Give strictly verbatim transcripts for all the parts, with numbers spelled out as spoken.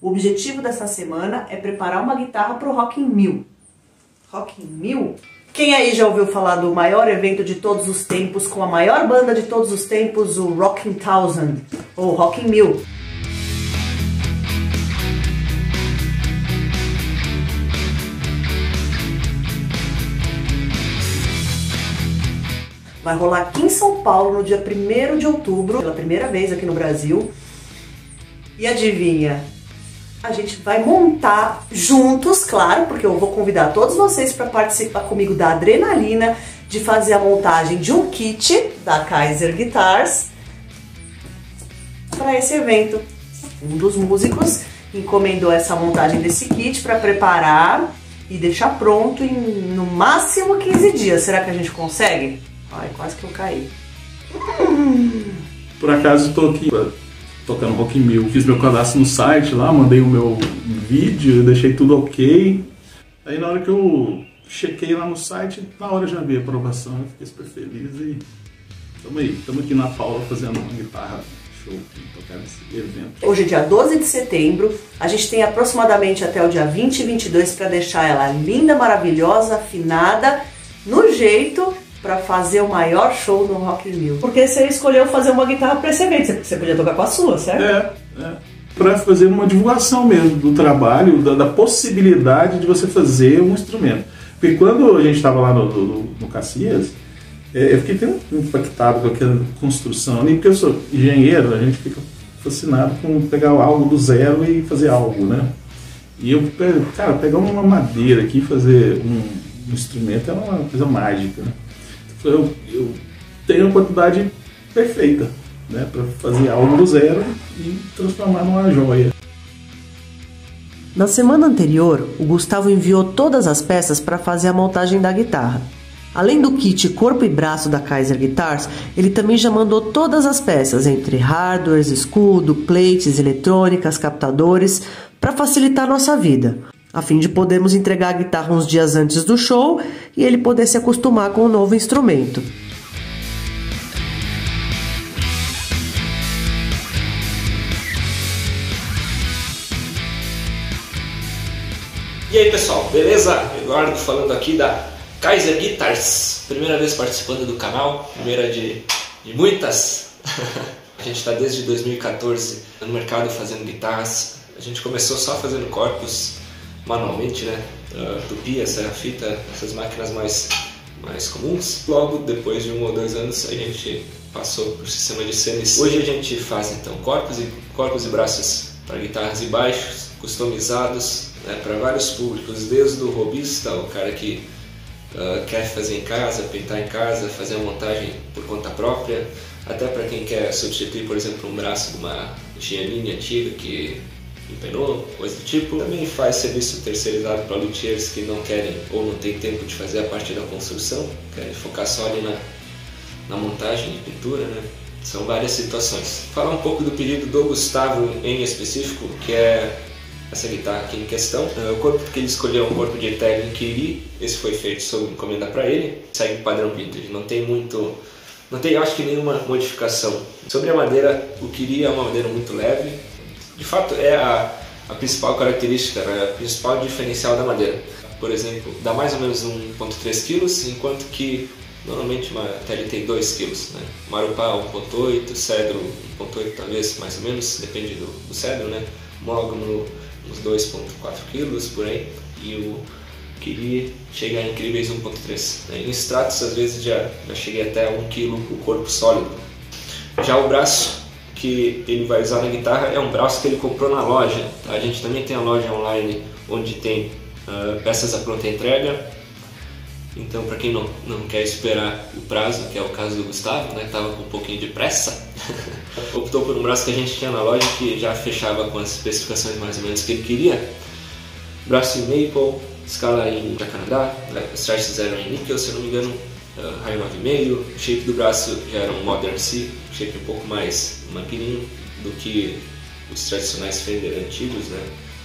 O objetivo dessa semana é preparar uma guitarra para o Rock in Rio. Rock in Rio? Quem aí já ouviu falar do maior evento de todos os tempos, com a maior banda de todos os tempos, o Rockin' Thousand, ou Rock in Rio? Vai rolar aqui em São Paulo no dia primeiro de outubro, pela primeira vez aqui no Brasil. E adivinha? A gente vai montar juntos, claro, porque eu vou convidar todos vocês para participar comigo da adrenalina de fazer a montagem de um kit da Kaiser Guitars para esse evento. Um dos músicos encomendou essa montagem desse kit para preparar e deixar pronto em no máximo quinze dias. Será que a gente consegue? Ai, quase que eu caí. Por acaso estou aqui tocando Rock in Rio, fiz meu cadastro no site lá, mandei o meu vídeo, deixei tudo ok. Aí na hora que eu chequei lá no site, na hora eu já vi a aprovação, eu fiquei super feliz e estamos aí, estamos aqui na Paula fazendo uma guitarra show para tocar nesse evento. Hoje é dia doze de setembro, a gente tem aproximadamente até o dia vinte e vinte e dois para deixar ela linda, maravilhosa, afinada, no jeito para fazer o maior show no Rock in Rio. Porque você escolheu fazer uma guitarra para esse evento, você podia tocar com a sua, certo? É, é. Para fazer uma divulgação mesmo do trabalho, da, da possibilidade de você fazer um instrumento. Porque quando a gente estava lá no, no, no Caxias, é, eu fiquei tão impactado com aquela construção ali, porque eu sou engenheiro, a gente fica fascinado com pegar algo do zero e fazer algo, né? E eu, cara, pegar uma madeira aqui e fazer um, um instrumento é uma coisa mágica, né? Eu, eu tenho a quantidade perfeita, né, para fazer algo do zero e transformar numa joia. Na semana anterior, o Gustavo enviou todas as peças para fazer a montagem da guitarra. Além do kit corpo e braço da Kaiser Guitars, ele também já mandou todas as peças, entre hardwares, escudo, plates, eletrônicas, captadores, para facilitar nossa vida, a fim de podermos entregar a guitarra uns dias antes do show e ele poder se acostumar com o novo instrumento. E aí pessoal, beleza? Eduardo falando aqui da Kaiser Guitars, primeira vez participando do canal, primeira de, de muitas. A gente está desde dois mil e quatorze no mercado fazendo guitarras, a gente começou só fazendo corpos manualmente, né? Uh, tupi, essa fita, essas máquinas mais, mais comuns. Logo depois de um ou dois anos a gente passou para o sistema de C N C. Hoje a gente faz então corpos e, corpos e braços para guitarras e baixos, customizados, né, para vários públicos, desde o hobbyista, o cara que uh, quer fazer em casa, pintar em casa, fazer uma montagem por conta própria, até para quem quer substituir, por exemplo, um braço de uma Giannini antiga que empenou, coisa do tipo. Também faz serviço terceirizado para luthiers que não querem ou não tem tempo de fazer a parte da construção, querem focar só ali na, na montagem de pintura, né? São várias situações. Falar um pouco do pedido do Gustavo em específico, que é essa guitarra aqui em questão. O corpo que ele escolheu é um corpo de Ethereum Kyrie, esse foi feito sob encomenda para ele, segue o padrão vintage, não tem muito, não tem, eu acho que nenhuma modificação. Sobre a madeira, o Kyrie é uma madeira muito leve. De fato, é a, a principal característica, né, a principal diferencial da madeira. Por exemplo, dá mais ou menos um vírgula três quilos, enquanto que normalmente uma T L tem dois quilos. Né? Marupá um vírgula oito, cedro um vírgula oito talvez, mais ou menos, depende do, do cedro, né? Mogno uns dois vírgula quatro quilos por aí, e o Kyrie chega a incríveis um vírgula três. Né? Em Stratos, às vezes, já, já cheguei até um quilo o corpo sólido. Já o braço que ele vai usar na guitarra é um braço que ele comprou na loja. Tá? A gente também tem a loja online onde tem uh, peças à pronta entrega. Então, para quem não, não quer esperar o prazo, que é o caso do Gustavo, né, estava com um pouquinho de pressa, optou por um braço que a gente tinha na loja que já fechava com as especificações mais ou menos que ele queria. Braço em maple, escala em Canadá, né, os trastes eram em níquel, se eu não me engano, uh, raio nove vírgula cinco, o shape do braço já era um Modern C, shape um pouco mais magrinho do que os tradicionais Fender antigos, né?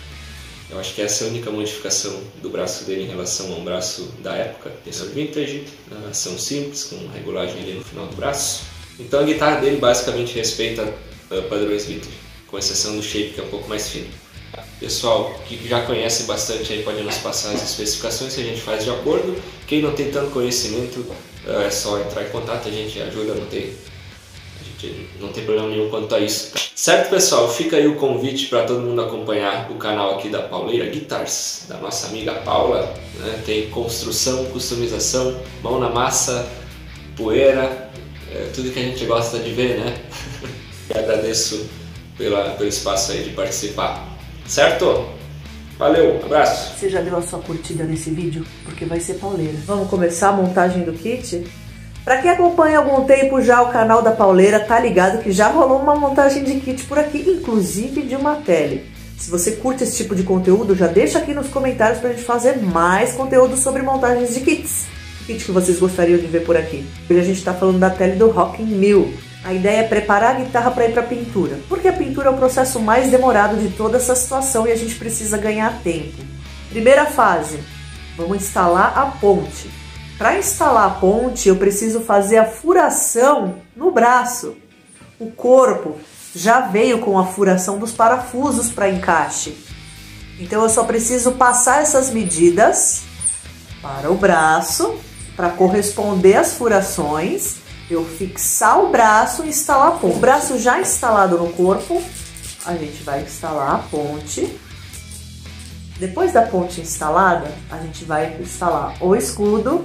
Eu acho que essa é a única modificação do braço dele em relação a um braço da época. Tensor vintage, ação simples, com regulagem ali no final do braço. Então a guitarra dele basicamente respeita uh, padrões vintage, com exceção do shape que é um pouco mais fino. Pessoal que já conhece bastante aí pode nos passar as especificações que a gente faz de acordo. Quem não tem tanto conhecimento, é só entrar em contato, a gente ajuda, não tem, a gente não tem problema nenhum quanto a isso. Certo, pessoal? Fica aí o convite para todo mundo acompanhar o canal aqui da Pauleira Guitars, da nossa amiga Paula, né? Tem construção, customização, mão na massa, poeira, é tudo que a gente gosta de ver, né? E agradeço pela, pelo espaço aí de participar. Certo? Valeu, abraço! Você já deu a sua curtida nesse vídeo? Porque vai ser pauleira. Vamos começar a montagem do kit? Pra quem acompanha há algum tempo já o canal da Pauleira, tá ligado que já rolou uma montagem de kit por aqui, inclusive de uma tele. Se você curte esse tipo de conteúdo, já deixa aqui nos comentários pra gente fazer mais conteúdo sobre montagens de kits. Que kit que vocês gostariam de ver por aqui? Hoje a gente tá falando da tele do Rocking Mill. A ideia é preparar a guitarra para ir para a pintura, porque a pintura é o processo mais demorado de toda essa situação e a gente precisa ganhar tempo. Primeira fase, vamos instalar a ponte. Para instalar a ponte, eu preciso fazer a furação no braço. O corpo já veio com a furação dos parafusos para encaixe. Então eu só preciso passar essas medidas para o braço, para corresponder às furações. Eu fixar o braço e instalar a ponte. O braço já instalado no corpo, a gente vai instalar a ponte. Depois da ponte instalada, a gente vai instalar o escudo.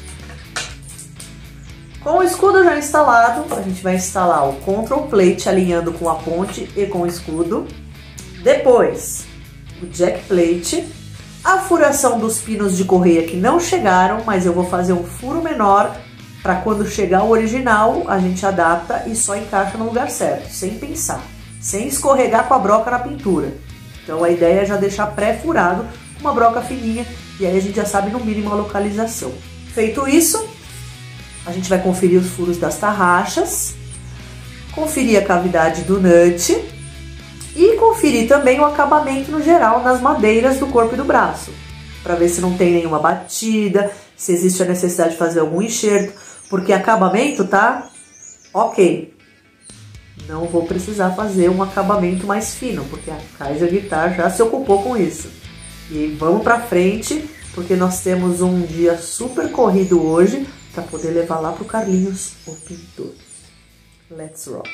Com o escudo já instalado, a gente vai instalar o control plate alinhando com a ponte e com o escudo. Depois, o jack plate. A furação dos pinos de correia que não chegaram, mas eu vou fazer um furo menor para quando chegar o original, a gente adapta e só encaixa no lugar certo, sem pensar, sem escorregar com a broca na pintura. Então a ideia é já deixar pré-furado, uma broca fininha, e aí a gente já sabe no mínimo a localização. Feito isso, a gente vai conferir os furos das tarraxas, conferir a cavidade do nut e conferir também o acabamento no geral nas madeiras do corpo e do braço, para ver se não tem nenhuma batida, se existe a necessidade de fazer algum enxerto. Porque acabamento tá ok. Não vou precisar fazer um acabamento mais fino, porque a Kaiser Guitar já se ocupou com isso. E vamos pra frente, porque nós temos um dia super corrido hoje para poder levar lá pro Carlinhos, o pintor. Let's rock!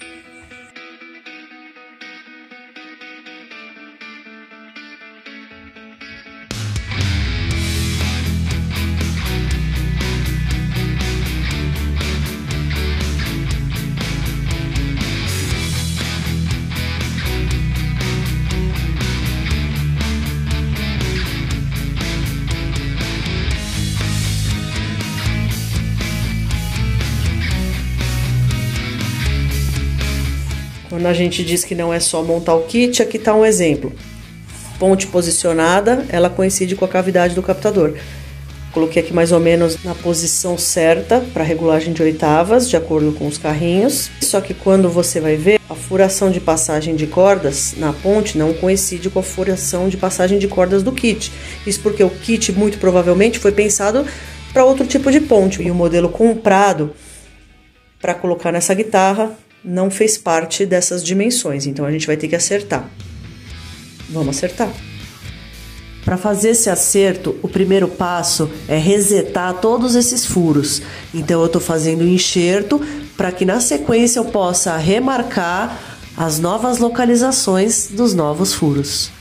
Quando a gente diz que não é só montar o kit, aqui está um exemplo. Ponte posicionada, ela coincide com a cavidade do captador. Coloquei aqui mais ou menos na posição certa para regulagem de oitavas, de acordo com os carrinhos. Só que quando você vai ver, a furação de passagem de cordas na ponte não coincide com a furação de passagem de cordas do kit. Isso porque o kit muito provavelmente foi pensado para outro tipo de ponte. E o modelo comprado para colocar nessa guitarra não fez parte dessas dimensões, então a gente vai ter que acertar. Vamos acertar. Para fazer esse acerto, o primeiro passo é resetar todos esses furos. Então eu estou fazendo um enxerto para que na sequência eu possa remarcar as novas localizações dos novos furos.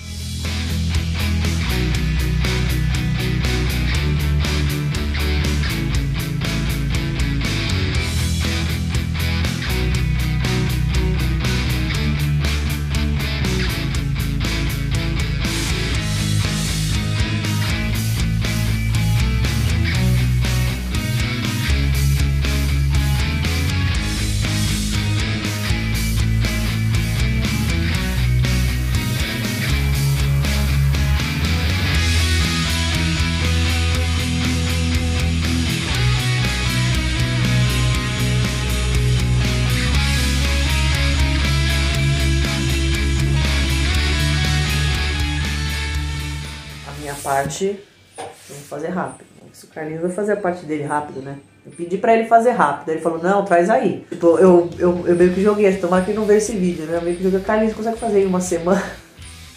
Parte, vamos fazer rápido. O Carlinhos vai fazer a parte dele rápido, né? Eu pedi pra ele fazer rápido, ele falou, não, traz aí. Tipo, eu, eu, eu meio que joguei, tomara que não ver esse vídeo, né? Eu meio que joguei, Carlinhos, consegue fazer em uma semana?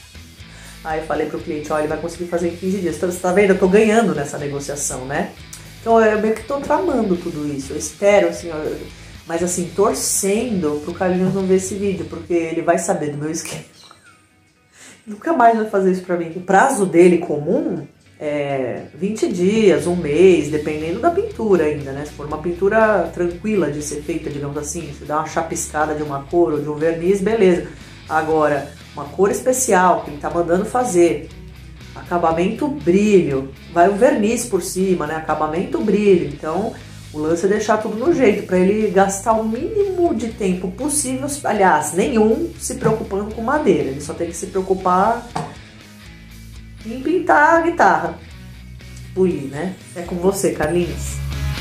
Aí eu falei pro cliente, ó, ele vai conseguir fazer em quinze dias. Então, você tá vendo? Eu tô ganhando nessa negociação, né? Então eu meio que tô tramando tudo isso. Eu espero, assim, ó, mas assim, torcendo pro Carlinhos não ver esse vídeo, porque ele vai saber do meu esquema. Nunca mais vai fazer isso pra mim. O prazo dele comum é vinte dias, um mês, dependendo da pintura ainda, né? Se for uma pintura tranquila de ser feita, digamos assim, se dá uma chapiscada de uma cor ou de um verniz, beleza. Agora, uma cor especial que ele tá mandando fazer, acabamento brilho, vai o verniz por cima, né? Acabamento brilho. Então, o lance é deixar tudo no jeito, para ele gastar o mínimo de tempo possível, aliás, nenhum, se preocupando com madeira. Ele só tem que se preocupar em pintar a guitarra. Polir, né? É com você, Carlinhos.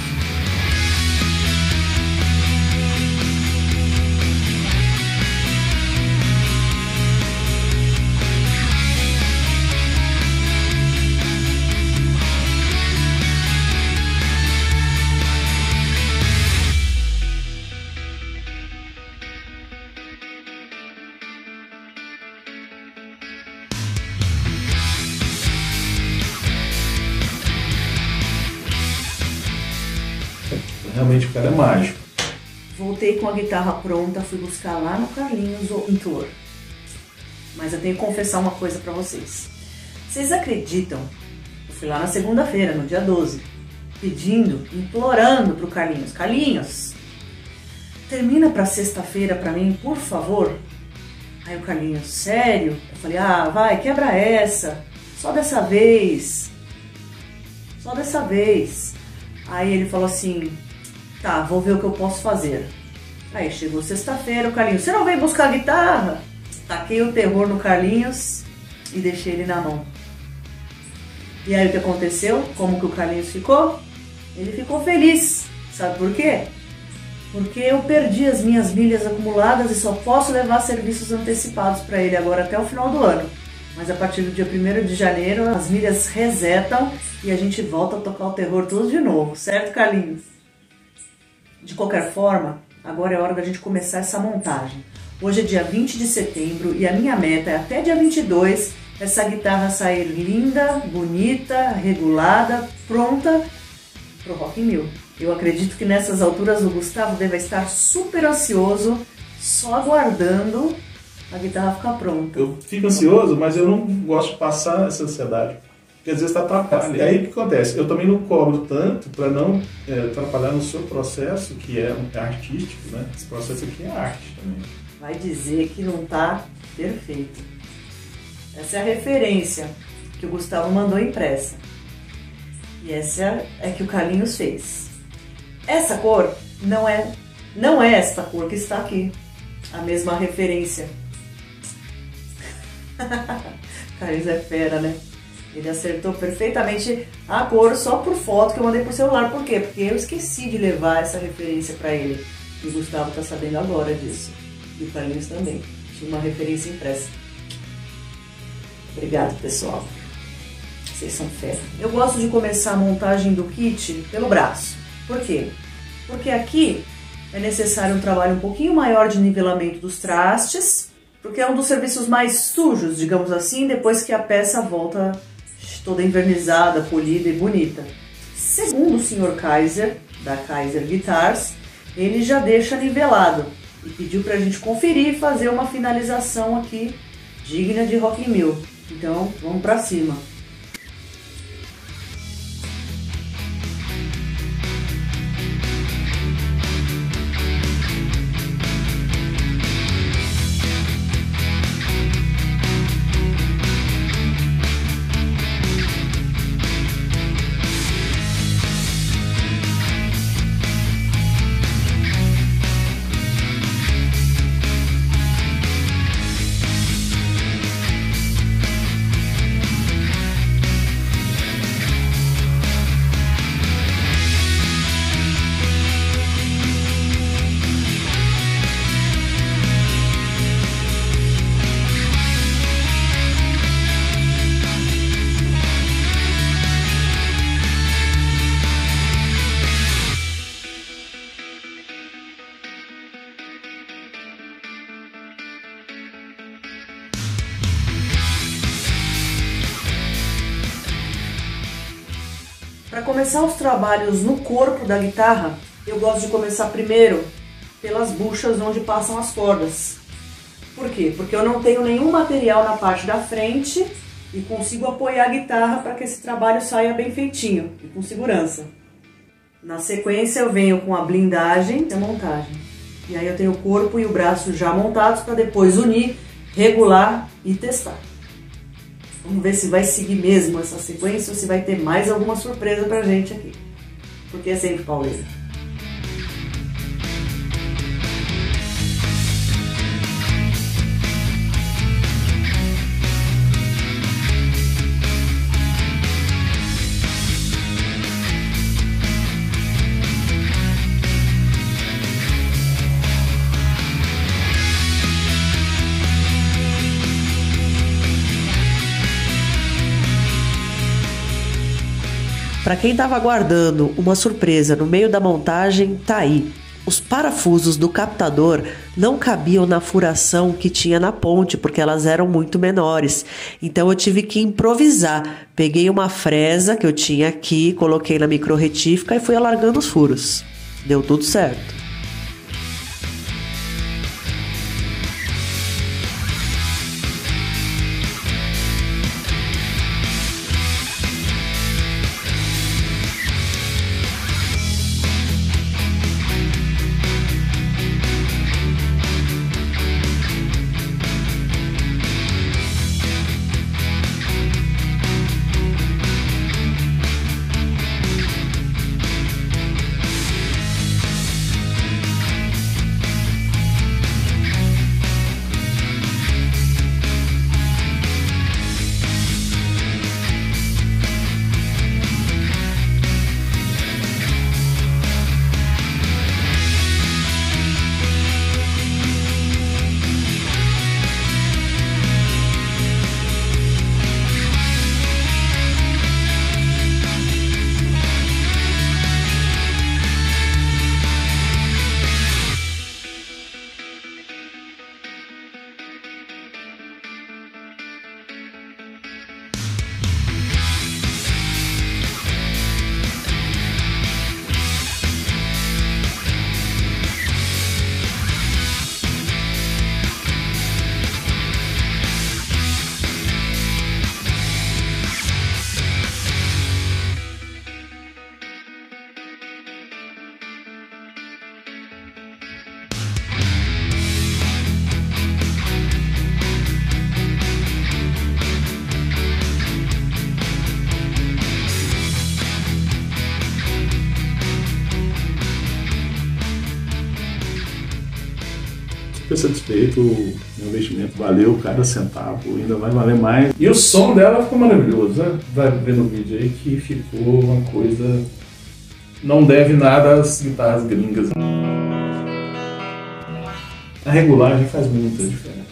Realmente o cara é mágico. Voltei com a guitarra pronta, fui buscar lá no Carlinhos o pintor. Mas eu tenho que confessar uma coisa pra vocês. Vocês acreditam? Eu fui lá na segunda-feira, no dia doze, pedindo, implorando pro Carlinhos. Carlinhos, termina pra sexta-feira pra mim, por favor. Aí o Carlinhos, sério? Eu falei, ah, vai, quebra essa. Só dessa vez. Só dessa vez. Aí ele falou assim, tá, vou ver o que eu posso fazer. Aí chegou sexta-feira, o Carlinhos, você não veio buscar a guitarra? Taquei o terror no Carlinhos e deixei ele na mão. E aí o que aconteceu? Como que o Carlinhos ficou? Ele ficou feliz. Sabe por quê? Porque eu perdi as minhas milhas acumuladas e só posso levar serviços antecipados para ele agora até o final do ano. Mas a partir do dia primeiro de janeiro as milhas resetam e a gente volta a tocar o terror tudo de novo, certo, Carlinhos? De qualquer forma, agora é hora da gente começar essa montagem. Hoje é dia vinte de setembro e a minha meta é até dia vinte e dois essa guitarra sair linda, bonita, regulada, pronta pro Rock in Rio. Eu acredito que nessas alturas o Gustavo deve estar super ansioso, só aguardando a guitarra ficar pronta. Eu fico ansioso, mas eu não gosto de passar essa ansiedade, porque às vezes atrapalha. E aí o que acontece? Eu também não cobro tanto para não é, atrapalhar no seu processo, que é, é artístico, né? Esse processo aqui é arte também. Vai dizer que não tá perfeito. Essa é a referência que o Gustavo mandou impressa. E essa é que o Carlinhos fez. Essa cor não é, não é esta cor que está aqui. A mesma referência. Carlinhos é fera, né? Ele acertou perfeitamente a cor só por foto que eu mandei por celular. Por quê? Porque eu esqueci de levar essa referência para ele. E o Gustavo tá sabendo agora disso. E o Carlinhos também. Tinha uma referência impressa. Obrigado, pessoal. Vocês são fera. Eu gosto de começar a montagem do kit pelo braço. Por quê? Porque aqui é necessário um trabalho um pouquinho maior de nivelamento dos trastes, porque é um dos serviços mais sujos, digamos assim, depois que a peça volta toda envernizada, polida e bonita. Segundo o senhor Kaiser, da Kaiser Guitars, ele já deixa nivelado e pediu pra gente conferir e fazer uma finalização aqui digna de Rock in Rio. Então, vamos pra cima. Para começar os trabalhos no corpo da guitarra, eu gosto de começar primeiro pelas buchas onde passam as cordas. Por quê? Porque eu não tenho nenhum material na parte da frente e consigo apoiar a guitarra para que esse trabalho saia bem feitinho e com segurança. Na sequência eu venho com a blindagem e a montagem. E aí eu tenho o corpo e o braço já montados para depois unir, regular e testar. Vamos ver se vai seguir mesmo essa sequência ou se vai ter mais alguma surpresa pra gente aqui. Porque é sempre pauleira. Para quem estava aguardando uma surpresa no meio da montagem, tá aí. Os parafusos do captador não cabiam na furação que tinha na ponte, porque elas eram muito menores. Então eu tive que improvisar. Peguei uma fresa que eu tinha aqui, coloquei na micro-retífica e fui alargando os furos. Deu tudo certo. Super satisfeito, o investimento valeu cada centavo, ainda vai valer mais. E o som dela ficou maravilhoso, né? Vai ver no vídeo aí que ficou uma coisa... Não deve nada às guitarras gringas. A regulagem faz muita diferença.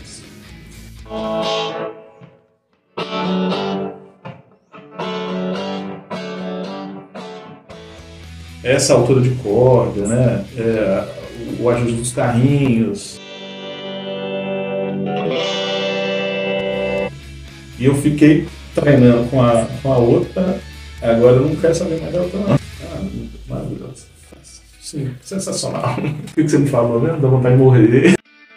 Essa altura de corda, né? É, o ajuste dos carrinhos. E eu fiquei treinando com a, com a outra, agora eu não quero saber mais da outra não. Ah, maravilhoso. Sim, sensacional. O que você me falou, né? Dá vontade de morrer.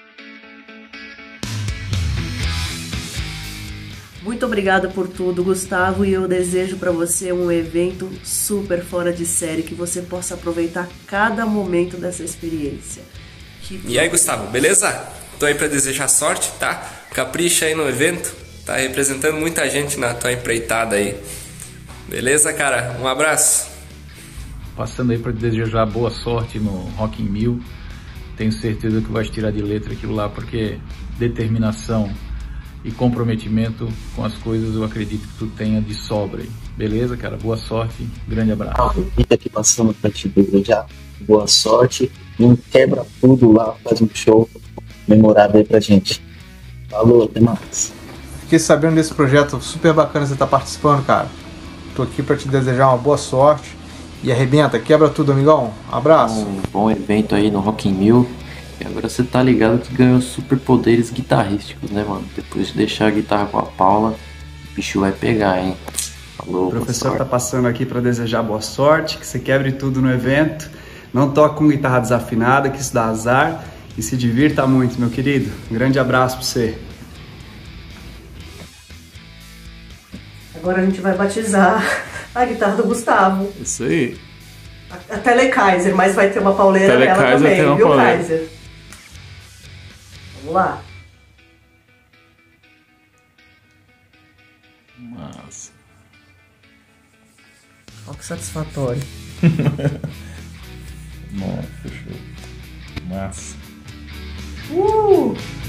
Muito obrigada por tudo, Gustavo, e eu desejo para você um evento super fora de série, que você possa aproveitar cada momento dessa experiência. Que... E aí, Gustavo, beleza? Tô aí para desejar sorte, tá? Capricha aí no evento. Tá representando muita gente na tua empreitada aí. Beleza, cara? Um abraço. Passando aí para desejar boa sorte no Rock in Rio. Tenho certeza que vai tirar de letra aquilo lá, porque determinação e comprometimento com as coisas eu acredito que tu tenha de sobra aí. Beleza, cara? Boa sorte. Grande abraço. Rita aqui passando para te desejar boa sorte. Não quebra tudo lá, faz um show memorável aí pra gente. Falou, até mais. Fiquei sabendo desse projeto super bacana que você está participando, cara. Tô aqui para te desejar uma boa sorte e arrebenta, quebra tudo, amigão. Abraço. Um bom evento aí no Rock in Rio. E agora você tá ligado que ganhou superpoderes guitarrísticos, né, mano? Depois de deixar a guitarra com a Paula, o bicho vai pegar, hein? Falou, O professor boa tá passando aqui para desejar boa sorte, que você quebre tudo no evento, não toque com guitarra desafinada, que isso dá azar, e se divirta muito, meu querido. Um grande abraço para você. Agora a gente vai batizar a guitarra do Gustavo. Isso aí. A, a Telecaster, mas vai ter uma pauleira nela Telecaster também, tem uma viu, pauleira. Kaiser? Vamos lá. Massa. Olha que satisfatório. Nossa, fechou. Massa. Uh!